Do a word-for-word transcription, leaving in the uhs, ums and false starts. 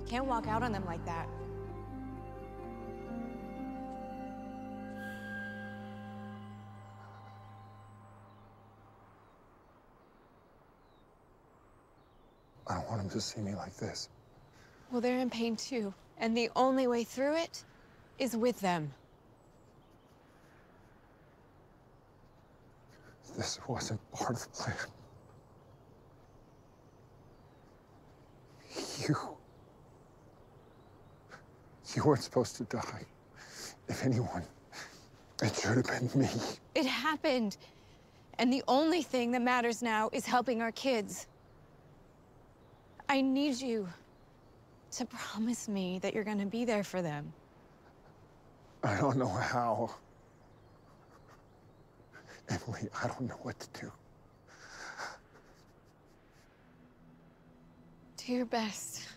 Can't walk out on them like that. I don't want him to see me like this. Well, they're in pain too, and the only way through it is with them. This wasn't part of the plan. You... You weren't supposed to die. If anyone, it should have been me. It happened, and the only thing that matters now is helping our kids. I need you to promise me that you're gonna be there for them. I don't know how. Emily, I don't know what to do. Do your best.